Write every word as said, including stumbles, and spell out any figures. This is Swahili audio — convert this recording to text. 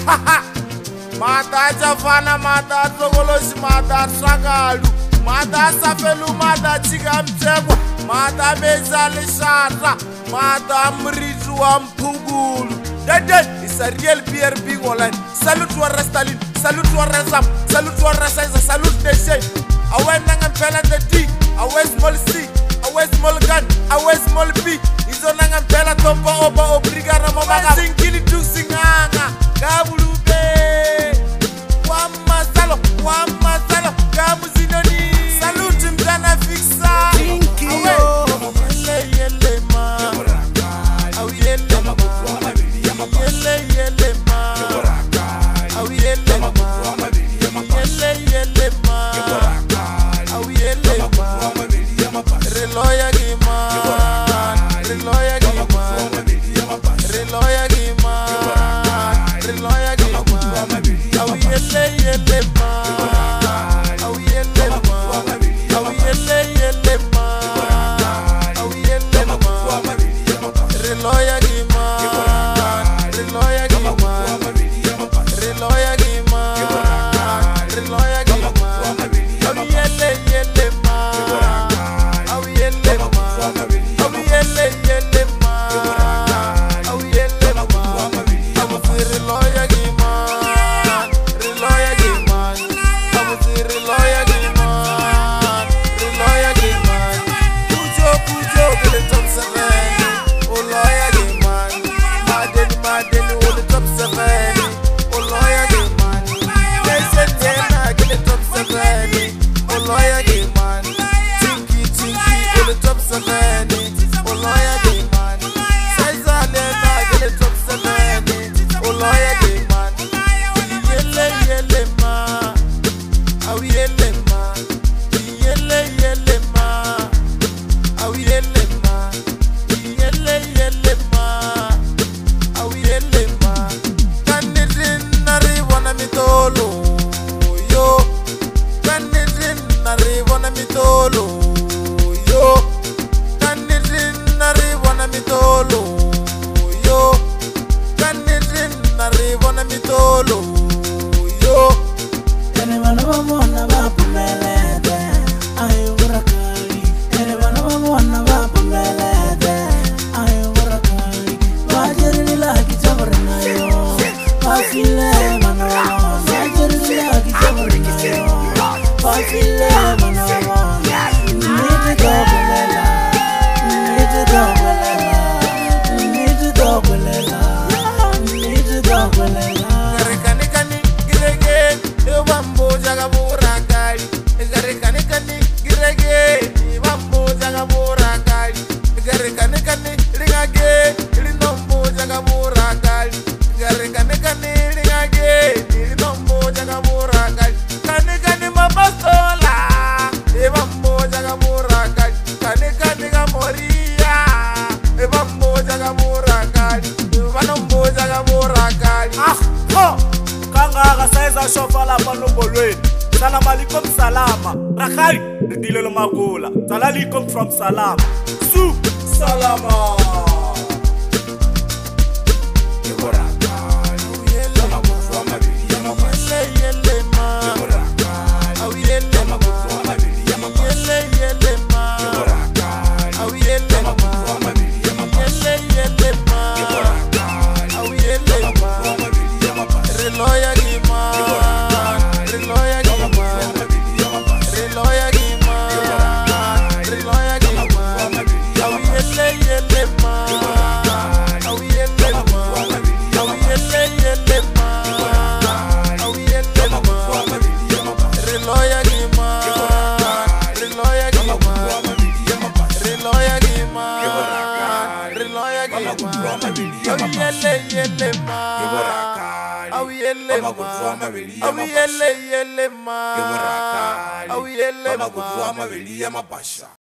Mata Javana, Mata Togolosi, Mata Sagalu, Mata Safelu, Mata Chigamchego, Mata Bezali Shara, Mata Mrizu Ampugulu. That that is a real beer big online. Salute to a Rastalin, salute to a Razam, salute to a Rasaiza, salute the shape. I went and fell at the D, I wear small C, I wear small gun, I wear small B. Is on and fell at Tomba Oba Obrigana Mama, sing Killy to Singanga, Gabulu. Wamasalo, Gamuzinoni, salute mtana fixa. Awe, yele yele ma, awe yele ma, yele yele ma, awe yele ma, yele yele ma, awe yele ma. Reloya gima, reloya gima, reloya gima, reloya gima. Awe yele yele ma. Salam alaikum salama. Rakhai, dilelo magula. Salam alaikum from salam. Su salama. Yele yele ma, oh yele ma,